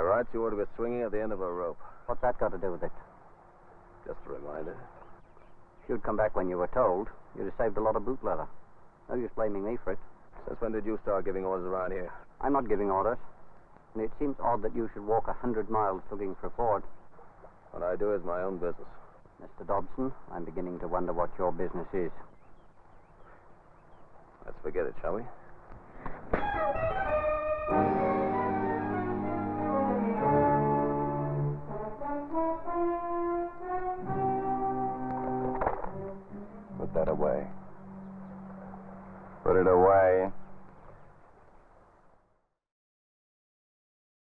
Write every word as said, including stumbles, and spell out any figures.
rights, you ought to be swinging at the end of a rope. What's that got to do with it? Just a reminder. If you'd come back when you were told, you'd have saved a lot of boot leather. No use blaming me for it. Since when did you start giving orders around here? I'm not giving orders. And it seems odd that you should walk a hundred miles looking for Ford. What I do is my own business. Mister Dobson, I'm beginning to wonder what your business is. Let's forget it, shall we? Put that away. Put it away.